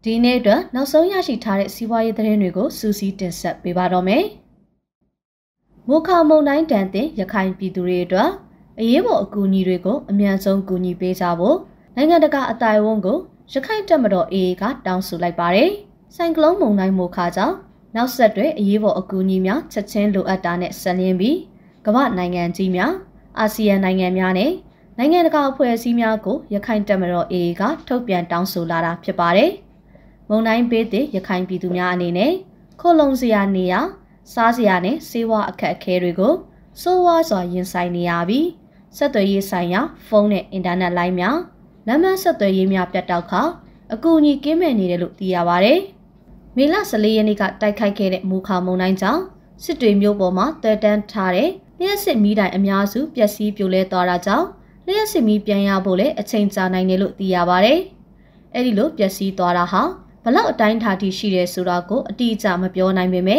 ဒီနေ့အတွက်နောက်ဆုံးရရှိထားတဲ့စီးပွားရေးသတင်းတွေကိုစူးစီးတင်ဆက်ပေးပါတော့မယ်။မိုခါမုန်တိုင်းတန်တဲ့ရခိုင်ပြည်သူတွေအတွက်အရေးပေါ်အကူအညီတွေကိုအမြန်ဆုံးကူညီပေးကြဖို့နိုင်ငံတကာအတိုင်းအဝန်ကိုရခိုင်တပ်မတော် AA ကတောင်းဆိုလိုက်ပါတယ်။ဆိုင်ကလုန်းမုန်တိုင်းမိုခါကြောင့်နောက်ဆက်တွဲအရေးပေါ်အကူအညီများချက်ချင်းလိုအပ်တာနဲ့ဆက်လျင်းပြီးကမ္ဘာနိုင်ငံကြီးများအာဆီယံနိုင်ငံများနဲ့နိုင်ငံတကာအဖွဲ့အစည်းများကိုရခိုင်တပ်မတော် AA ကထုတ်ပြန်တောင်းဆိုလာတာဖြစ်ပါတယ်။မုန်တိုင်းဘေးသည့်ရခိုင်ပြည်သူများအနေနဲ့ခိုလုံစရာနေရာစားစရာနဲ့ဆေးဝါးအခက်အခဲတွေကိုစိုးဝါးစွာရင်ဆိုင်နေရပြီးဆက်သွယ်ရေးဆိုင်ရာဖုန်းနဲ့အင်တာနက်လိုင်းများလမ်းမဆက်သွယ်ရေးများပြတ်တောက်ခါအကူအညီကင်းမဲ့နေတယ်လို့သိရပါတယ်။မေလ14ရက်နေ့ကတိုက်ခိုက်ခဲ့တဲ့မိုခါမုန်တိုင်းကြောင့်စစ်တွေမြို့ပေါ်မှာတဲတန်းထားတဲ့လျှက်စစ်မီးတိုင်အများစုပျက်စီးပြိုလဲသွားတာကြောင့်လျှက်စစ်မီးပြန်ရဖို့လည်းအချိန်ကြာနိုင်တယ်လို့သိရပါတယ်။အဲဒီလိုပျက်စီးသွားတာဟာဘလောက်အတိုင်းထားထိရှိတယ်ဆိုတာကိုအတိအကျမပြောနိုင်ပေမဲ့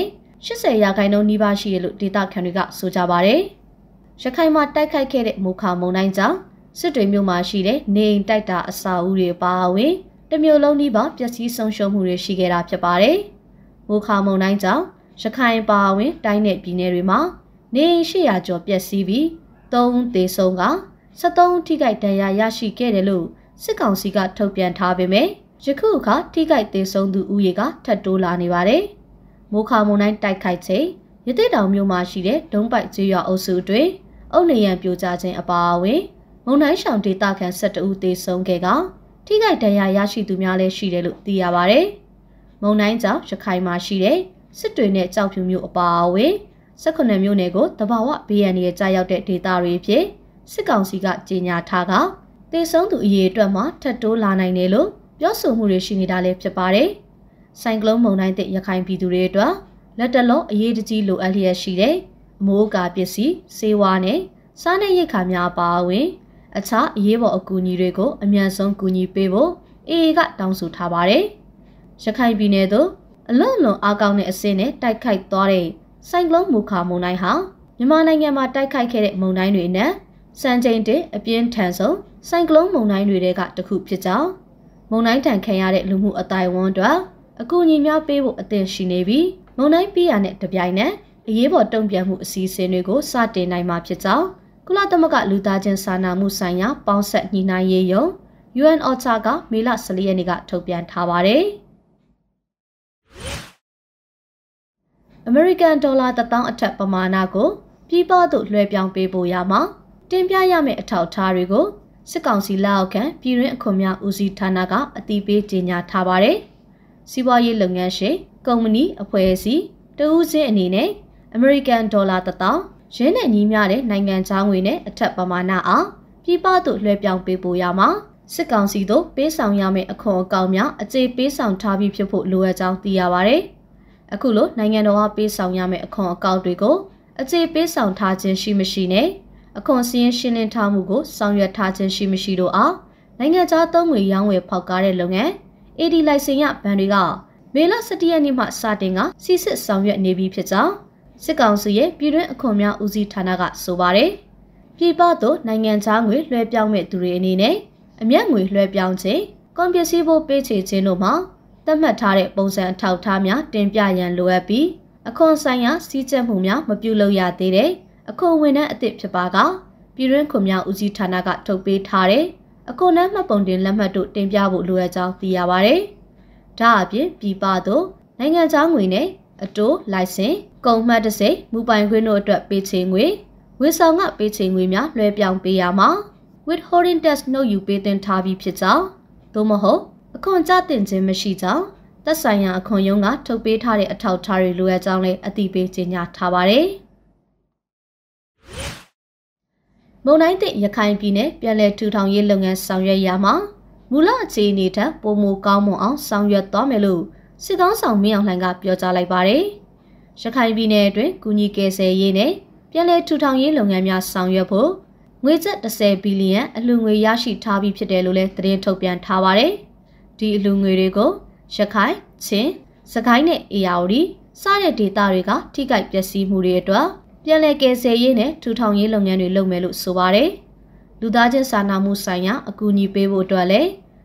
80%နီးပါးရှိတယ်လို့ဒေတာခန်တွေကဆိုကြပါတယ်။ရခိုင်မှာတိုက်ခိုက်ခဲ့တဲ့မိုခါမုန်တိုင်းကြောင့်စစ်တွေမြို့မှာရှိတဲ့နေအိမ်တိုက်တာအဆောက်အဦတွေပါဝင်တမျိုးလုံးနီးပါးပျက်စီးဆုံးရှုံးမှုတွေရှိခဲ့တာဖြစ်ပါတယ်။မိုခါမုန်တိုင်းကြောင့်ရခိုင်ပါဝင်တိုင်းနယ်ပြည်နယ်တွေမှာနေအိမ်800ကျော်ပျက်စီးပြီး3ဦးသေဆုံးက73ဦးထိခိုက်ဒဏ်ရာရရှိခဲ့တယ်လို့စစ်ကောင်စီကထုတ်ပြန်ထားပေမဲ့ယခုအခါထိခိုက်သေဆုံးသူဦးရေကထပ်တိုးလာနေပါတယ်။မိုခါမုန်တိုင်းတိုက်ခိုက်ချိန်ရသေ့တောင်မြို့မှာရှိတဲ့ဒုံးပိုက်ကျေးရွာအုပ်စုတွင်အုတ်နေရန်ပြိုကျခြင်းအပါအဝင်မုန်တိုင်းရှောင်ဒေသခံ12ဦးသေဆုံးခဲ့ကထိခိုက်ဒဏ်ရာရရှိသူများလည်းရှိတယ်လို့သိရပါတယ်။မုန်တိုင်းကြောင့်ရခိုင်မှာရှိတဲ့စစ်တွေနဲ့ကြောက်ဖြူမြို့အပါအဝင်18မြို့နယ်ကိုတဘာဝဘေးရန်ရဲ့ကြာရောက်တဲ့ဒေသတွေဖြစ်စစ်ကောင်စီကကြေညာထားကသေဆုံးသူအရေအတွက်မှာထပ်တိုးလာနိုင်တယ်လို့ပြောဆိုမှုတွေရှိနေတာလည်းဖြစ်ပါတယ်။ဆိုင်ကလုန်းမုန်တိုင်းတဲ့ရခိုင်ပြည်သူတွေအတွက်လက်တလုံးအရေးတကြီးလိုအပ်လျက်ရှိတဲ့အမိုးအကာပစ္စည်းဆေးဝါးနဲ့စားနပ်ရိက္ခာများပါဝင်အခြားအရေးပေါ်အကူအညီတွေကိုအမြန်ဆုံးကူညီပေးဖို့ AA ကတောင်းဆိုထားပါတယ်။ရခိုင်ပြည်နယ်သို့အလွန်အားကောင်းတဲ့အစင်းနဲ့တိုက်ခိုက်သွားတဲ့ဆိုင်ကလုန်းမိုခါမုန်တိုင်းဟာမြန်မာနိုင်ငံမှာတိုက်ခိုက်ခဲ့တဲ့မုန်တိုင်းတွေနဲ့စံချိန်တင်အပြင်းထန်ဆုံးဆိုင်ကလုန်းမုန်တိုင်းတွေကတစ်ခုဖြစ်ကြောင်းမုန်တိုင်းတန်ခံရတဲ့လူမှုအတိုင်းအဝန်တို့အကူအညီများပေးဖို့အသင့်ရှိနေပြီးမုန်တိုင်းပြီးရတဲ့တပြိုင်နက်အရေးပေါ်တုံ့ပြန်မှုအစီအစဉ်တွေကိုစတင်နိုင်မှာဖြစ်ကြောင်းကုလသမဂ္ဂလူသားချင်းစာနာမှုဆိုင်ရာပေါင်းဆက်ညှိနှိုင်းရေးယုံ UNOCHA ကမေလ14ရက်နေ့ကထုတ်ပြန်ထားပါတယ်။ အမေရိကန်ဒေါ်လာ1000အထက်ပမာဏကိုပြည်ပသို့လွှဲပြောင်းပေးဖို့ရမှာတင်ပြရမယ့်အထောက်အထားတွေကိုစစ်ကောင်စီလက်အောက်ခံပြည်တွင်းအခွန်များဦးစီးဌာနကအတည်ပြုကြေညာထားပါတယ်။စီးပွားရေးလုပ်ငန်းရှင်ကုမ္ပဏီအဖွဲ့အစည်းတဦးချင်းအနေနဲ့အမေရိကန်ဒေါ်လာ1000ရင်းနဲ့ညီမျှတဲ့နိုင်ငံခြားငွေနဲ့အထက်ပမာဏအားပြည်ပသို့လွှဲပြောင်းပေးဖို့ရမှာစစ်ကောင်စီတို့ပေးဆောင်ရမယ့်အခွန်အကောက်များအကျေပေးဆောင်ထားပြီးဖြစ်ဖို့လိုအပ်ကြောင်းသိရပါတယ်။အခုလိုနိုင်ငံတော်ကပေးဆောင်ရမယ့်အခွန်အကောက်တွေကိုအကျေပေးဆောင်ထားခြင်းရှိမရှိနဲ့အခွန်စည်းရင်းရှင်းလင်းထားမှုကိုဆောင်ရွက်ထားခြင်းရှိမရှိတို့အားနိုင်ငံခြားသုံးငွေရောင်းဝယ်ဖောက်ကားတဲ့လုပ်ငန်း AD လိုင်စင်ရဘဏ်တွေကမေလ17ရက်နေ့မှစတင်ကစီစစ်ဆောင်ရွက်နေပြီဖြစ်ကြောင်းစစ်ကောင်စီရဲ့ပြည်တွင်းအခွန်များဦးစီးဌာနကဆိုပါတယ်။ပြည်ပသို့နိုင်ငံခြားငွေလွှဲပြောင်းမဲ့သူတွေအနေနဲ့အမြတ်ငွေလွှဲပြောင်းခြင်းကွန်ပစ္စည်းဖို့ပေးချေခြင်းတို့မှာသတ်မှတ်ထားတဲ့ပုံစံအထောက်အထားများတင်ပြရန်လိုအပ်ပြီးအခွန်ဆိုင်ရာစည်းကြပ်မှုများမပြုလုပ်ရသေးတဲ့အခွန်ဝန်ထမ်းအသစ်ဖြစ်ပါကပြည်တွင်းခွန်များဦးစီးဌာနကထုတ်ပေးထားတဲ့အခွန်နှမ်းမှတ်ပုံတင်လက်မှတ်တို့တင်ပြဖို့လိုအပ်ကြောင်းသိရပါတယ်။ဒါအပြင်ပြည်ပသို့နိုင်ငံခြားငွေနဲ့အတိုးလိုင်စင်ကုန်မှတ်တစိမူပိုင်ခွင့်တို့အတွက်ပေးချေငွေဝေဆောင်ကပေးချေငွေများလွှဲပြောင်းပေးရမှာ withholding tax နှုတ်ယူပေးတင်ထားပြီးဖြစ်ကြောင်းသို့မဟုတ်အခွန်ကျတင်ခြင်းမရှိကြောင်းသက်ဆိုင်ရာအခွန်ရုံးကထုတ်ပေးထားတဲ့အထောက်အထားတွေလိုအပ်ကြောင်းလည်းအသိပေးကြေညာထားပါတယ်။မုန်တိုင်းသည့်ရခိုင်ပြည်နယ်ပြည်내ထူထောင်ရေးလုပ်ငန်းဆောင်ရွက်ရာမှာမူလအခြေအနေထက်ပိုမိုကောင်းမွန်အောင်ဆောင်ရွက်သွားမယ်လို့စစ်ကောင်းဆောင်မင်းအောင်လှိုင်ကပြောကြားလိုက်ပါတယ်။ရခိုင်ပြည်နယ်အတွင်းကုညီကယ်ဆယ်ရေးနဲ့ပြည်내ထူထောင်ရေးလုပ်ငန်းများဆောင်ရွက်ဖို့ငွေကျပ်10ဘီလီယံအလှူငွေရရှိထားပြီးဖြစ်တယ်လို့လည်းသတင်းထုတ်ပြန်ထားပါတယ်။ဒီအလှူငွေတွေကိုရခိုင်ချင်းစကိုင်းနဲ့အေရဝတီစတဲ့ဒေသတွေကထိခိုက်ပျက်စီးမှုတွေအတွက်ပြည်내ကယ်ဆယ်ရေးနဲ့ထူထောင်ရေးလုပ်ငန်းတွေလုပ်မယ်လို့ဆိုပါတယ်။လူသားချင်းစာနာမှုဆိုင်ရာအကူအညီပေးဖို့အတွက်လည်း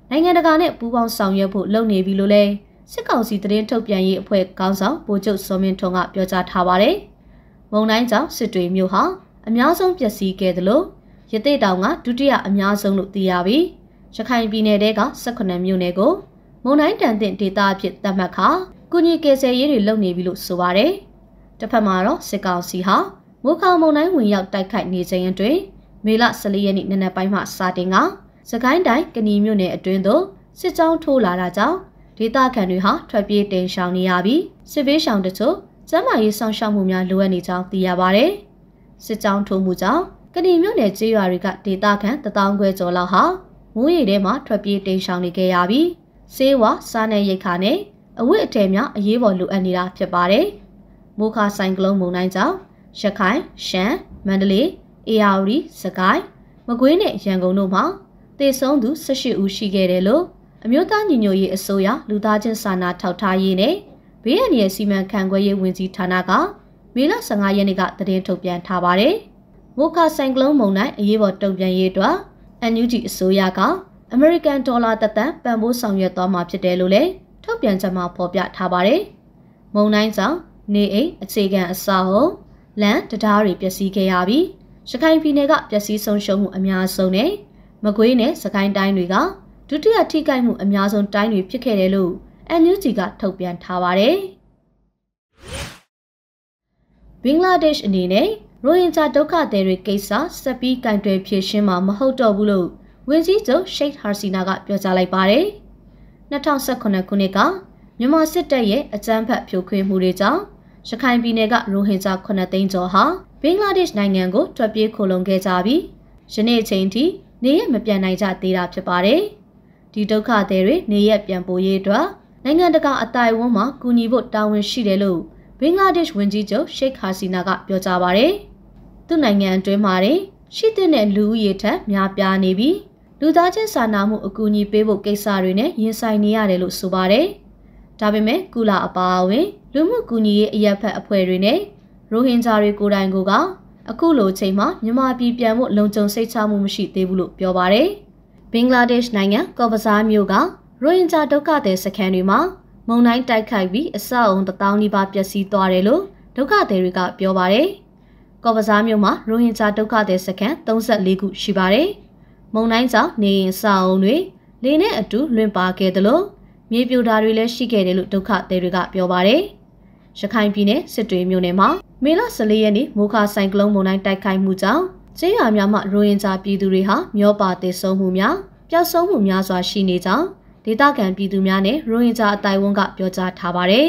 နိုင်ငံတကာနဲ့ပူးပေါင်းဆောင်ရွက်ဖို့လုပ်နေပြီလို့လဲစစ်ကောင်စီသတင်းထုတ်ပြန်ရေးအဖွဲ့ခေါင်းဆောင်ဗိုလ်ချုပ်စောမင်းထွန်းကပြောကြားထားပါတယ်။မုန်တိုင်းကြောင့်စစ်တွေမြို့ဟာအများဆုံးပျက်စီးခဲ့သလိုရသေ့တောင်ကဒုတိယအများဆုံးလို့သိရပြီးရခိုင်ပြည်နယ်တဲက18မြို့နယ်ကိုမုန်တိုင်းတန်တဲ့ဒေသအဖြစ်သတ်မှတ်ခါကုညီကယ်ဆယ်ရေးတွေလုပ်နေပြီလို့ဆိုပါတယ်။တစ်ဖက်မှာတော့စစ်ကောင်စီဟာမိုးခေါင်မုန်တိုင်းဝင်ရောက်တိုက်ခိုက်နေချိန်အတွင်းမေလ14ရက်နေ့နံနက်ပိုင်းမှစတင်ကစကိုင်းတိုင်းကဏီမြို့နယ်အတွင်းသို့စစ်ကြောင်းထိုးလာတာကြောင့်ဒေသခံတွေဟာထွက်ပြေးတိမ်းရှောင်နေရပြီးစစ်ဘေးရှောင်တို့ကျန်းမာရေးဆောင်ရှောက်မှုများလိုအပ်နေကြောင်းသိရပါတယ်။စစ်ကြောင်းထိုးမှုကြောင့်ကဏီမြို့နယ်ကျေးရွာတွေကဒေသခံ1000ခွဲကျော်လောက်ဟာမိုးရေထဲမှာထွက်ပြေးတိမ်းရှောင်နေခဲ့ရပြီးဆေးဝါးစားနပ်ရိက္ခာနဲ့အဝတ်အထည်များအရေးပေါ်လိုအပ်နေတာဖြစ်ပါတယ်။မိုးခါဆိုင်ကလုန်းမုန်တိုင်းကြောင့်ရခိုင်ရှမ်းမန္တလေးအေရဝတီစကိုင်းမကွေးနဲ့ရန်ကုန်တို့မှာသေဆုံးသူ18ဦးရှိခဲ့တယ်လို့အမျိုးသားညီညွတ်ရေးအစိုးရလူသားချင်းစာနာထောက်ထားရေးနဲ့ဘေးအန္တရာယ်စီမံခန့်ခွဲရေးဝန်ကြီးဌာနကမေလ15ရက်နေ့ကသတင်းထုတ်ပြန်ထားပါတယ်။မိုးခါဆိုင်ကလုန်းမုန်တိုင်းအရေးပေါ်တုံ့ပြန်ရေးအတွက် NUG အစိုးရကအမေရိကန်ဒေါ်လာတန်ပံ့ပိုးဆောင်ရွက်သွားမှာဖြစ်တယ်လို့လည်းထုတ်ပြန်ချက်မှာဖော်ပြထားပါတယ်။မုန်တိုင်းကြောင့်နေအိမ်အခြေခံအဆောက်အုံလမ်းတရားတွေပျက်စီးခဲ့ရပြီးရခိုင်ပြည်နယ်ကပျက်စီးဆုံးရှုံးမှုအများဆုံးနဲ့မကွေးနဲ့စကိုင်းတိုင်းတွေကဒုတိယထိခိုက်မှုအများဆုံးတိုင်းတွေဖြစ်ခဲ့တယ်လို့ NUG ကထုတ်ပြန်ထားပါတယ်။ဘင်္ဂလားဒေ့ရှ်အနေနဲ့ရိုဟင်ဂျာဒုက္ခသည်တွေကိစ္စဆက်ပြီးကင်တွယ်ဖြေရှင်းမှာမဟုတ်တော့ဘူးလို့ဝန်ကြီးချုပ်ရှိတ်ဟာစီနာကပြောကြားလိုက်ပါတယ်။2018ခုနှစ်ကမြန်မာစစ်တပ်ရဲ့အကြမ်းဖက်ဖြိုခွင်းမှုတွေကြောင့်ရခိုင်ပြည်နယ်ကရိုဟင်ဂျာ9သိန်းကျော်ဟာဘင်္ဂလားဒေ့ရှ်နိုင်ငံကိုထွက်ပြေးခိုလှုံခဲ့ကြပြီးယနေ့အချိန်ထိနေရမပြန်နိုင်ကြသေးတာဖြစ်ပါတယ်။ဒီဒုက္ခသည်တွေနေရပြန်ပို့ရေးအတွက်နိုင်ငံတကာအသိုက်အဝန်းမှာကူညီဖို့တာဝန်ရှိတယ်လို့ဘင်္ဂလားဒေ့ရှ်ဝန်ကြီးချုပ်ရှိတ်ဟာစီနာကပြောကြားပါတယ်။သူ့နိုင်ငံအတွင်းမှာရှိတဲ့လူဦးရေထက်များပြားနေပြီးလူသားချင်းစာနာမှုအကူအညီပေးဖို့ကိစ္စတွေနဲ့ရင်ဆိုင်နေရတယ်လို့ဆိုပါတယ်။ဒါပေမဲ့ကုလအပါအဝင်လူမှုကူညီရေးအရက်ဖက်အဖွဲ့တွေနဲ့ရိုဟင်ဂျာတွေကိုယ်တိုင်ကအခုလိုချိန်မှာမြန်မာပြည်ပြန်ဖို့လုံခြုံစိတ်ချမှုမရှိသေးဘူးလို့ပြောပါတယ်။ဘင်္ဂလားဒေ့ရှ်နိုင်ငံကော့ဘဇားမြို့ကရိုဟင်ဂျာဒုက္ခသည်စခန်းတွေမှာမုန်တိုင်းတိုက်ခိုက်ပြီးအဆောက်အုံ1000နီးပါးပျက်စီးသွားတယ်လို့ဒုက္ခသည်တွေကပြောပါတယ်။ကော့ဘဇားမြို့မှာရိုဟင်ဂျာဒုက္ခသည်စခန်း34ခုရှိပါတယ်။မုန်တိုင်းကြောင့်နေအိမ်အဆောက်အုံတွေလေနဲ့အတူလွင့်ပါခဲ့တယ်လို့မြေပြိုတာတွေလည်းရှိခဲ့တယ်လို့ဒုက္ခသည်တွေကပြောပါတယ်။ရခိုင်ပြည်နယ်စစ်တွေမြို့နယ်မှာမေလ14ရက်နေ့မိုးခါဆိုင်ကလုန်းမုန်တိုင်းတိုက်ခိုက်မှုကြောင့်ကျေးရွာများမှာရိုဟင်ဂျာပြည်သူတွေဟာမျောပါသေဆုံးမှုများပျောက်ဆုံးမှုများစွာရှိနေကြောင်းဒေသခံပြည်သူများနဲ့ရိုဟင်ဂျာအတိုင်းအဝန်ကပြောကြားထားပါတယ်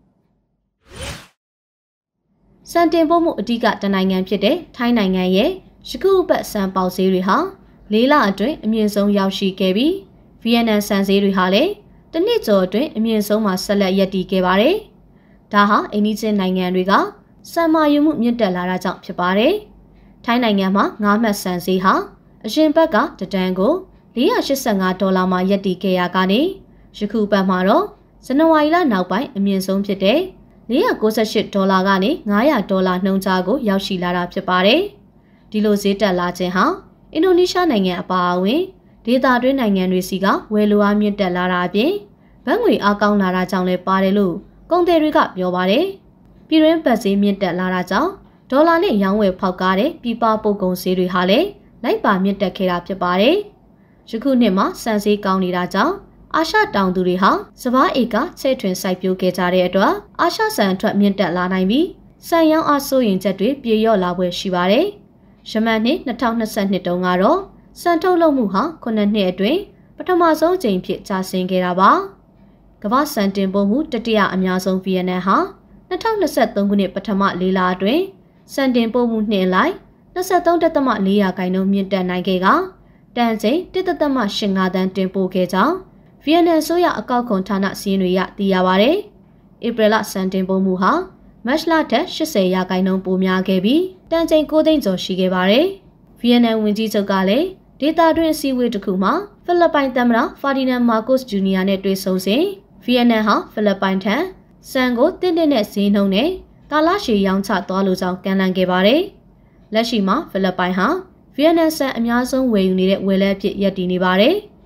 ။စံတင်ပို့မှုအဓိကတနိုင်ငံဖြစ်တဲ့ထိုင်းနိုင်ငံရဲ့ယခုအပတ်စံပေါက်ဈေးတွေဟာ၄လအတွင်းအမြင့်ဆုံးရောက်ရှိခဲ့ပြီးဗီယက်နမ်စံဈေးတွေဟာလည်းတစ်နှစ်ကျော်အတွင်းအမြင့်ဆုံးမှာဆက်လက်ရပ်တည်ခဲ့ပါတယ်။ဒါဟာအိန္ဒိယနိုင်ငံတွေကစံမာယူမှုမြင့်တက်လာတာကြောင့်ဖြစ်ပါတယ်။ထိုင်းနိုင်ငံမှာ9မှတ်စံဈေးဟာအရင်ဘက်ကတတန်ကို$485မှာရပ်တည်ခဲ့ရကနေယခုပတ်မှာတော့ဇန်နဝါရီလနောက်ပိုင်းအမြင့်ဆုံးဖြစ်တဲ့$498ကနေ$500နှုန်းကြားကိုရောက်ရှိလာတာဖြစ်ပါတယ်။ဒီလိုဈေးတက်လာခြင်းဟာအင်ဒိုနီးရှားနိုင်ငံအပါအဝင်ဒေသတွင်းနိုင်ငံတွေစီကဝယ်လိုအားမြင့်တက်လာတာအပြင်ဘဏ်ငွေအားကောင်းလာတာကြောင့်လည်းပါတယ်လို့ကုန်သည်တွေကပြောပါတယ်။ပြည်တွင်းပတ်ဈေးမြင့်တက်လာတာကြောင့်ဒေါ်လာနဲ့ရောင်းဝယ်ဖောက်ကားတဲ့ပြည်ပပို့ကုန်ဈေးတွေဟာလည်းလိုက်ပါမြင့်တက်ခဲ့တာဖြစ်ပါတယ်။ယခုနှစ်မှာစံဈေးကောင်းနေတာကြောင့်အာရှတောင်သူတွေဟာစပါးဧကချဲ့ထွင်စိုက်ပျိုးခဲ့ကြတဲ့အတွက်အာရှဆန်အထွက်မြင့်တက်လာနိုင်ပြီးဆန်ရောင်းအားစိုးရင်ချက်တွေပြေလျော့လာပွဲရှိပါတယ်။ယမန်နှစ်2022တုန်းကတော့စံထုတ်လုပ်မှုဟာ9နှစ်အတွင်းပထမဆုံးအကြိမ်ဖြစ်ကျဆင်းခဲ့တာပါ။ကမ္ဘာစံတင်ပို့မှုတတိယအများဆုံးဗီယက်နမ်ဟာ2023ခုနှစ်ပထမ၄လအတွင်းစံတင်ပို့မှုနှစ်လိုက်23.4% မြင့်တက်နိုင်ခဲ့ကတန်ချိန်1.85 တန်းတင်ပို့ခဲ့ကြောင်းဗီယက်နမ်ဆိုရအကောက်ခွန်ဌာနစီးရင်တွေရသိရပါတယ်။ဧပြီလစံတင်ပို့မှုဟာမတ်လထက်80% ပိုများခဲ့ပြီးတန်ချိန်9သိန်းကျော်ရှိခဲ့ပါတယ်။ဗီယက်နမ်ဝန်ကြီးချုပ်ကလည်းဒေသတွင်းအစည်းအဝေးတစ်ခုမှာဖိလစ်ပိုင်သမ္မတဖာဒီနန်မာကိုစ်ဂျူနီယာနဲ့တွေ့ဆုံစဉ်ဗီယက်နမ်ဟာဖိလစ်ပိုင်ထံစံကိုတင့်တဲ့ဈေးနှုန်းနဲ့ကာလရှည်ရောင်းချသွားလိုကြောင်းကမ်းလှမ်းခဲ့ပါတယ်။လက်ရှိမှာဖိလစ်ပိုင်ဟာဗီယက်နမ်စံအများဆုံးဝယ်ယူနေတဲ့ဝယ်လက်ဖြစ်ရပ်တည်နေပါတယ်။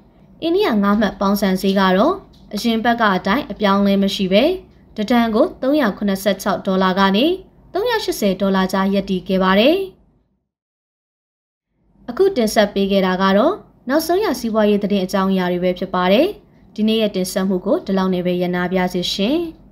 အိန္ဒိယငါးမှတ်ပေါင်ဆန်ဈေးကတော့အရင်ဘက်ကအတိုင်းအပြောင်းလဲမရှိပဲတတန်ကို$386ကနေ$380ကြားရပ်တည်ခဲ့ပါတယ်။အခုတင်ဆက်ပေးခဲ့တာကတော့နောက်ဆုံးရစီးပွားရေးသတင်းအကြောင်းအရာတွေပဲဖြစ်ပါတယ်။ဒီနေ့ရဲ့တင်ဆက်မှုကိုဒီလောက်နဲ့ပဲရနာပြစေရှင်။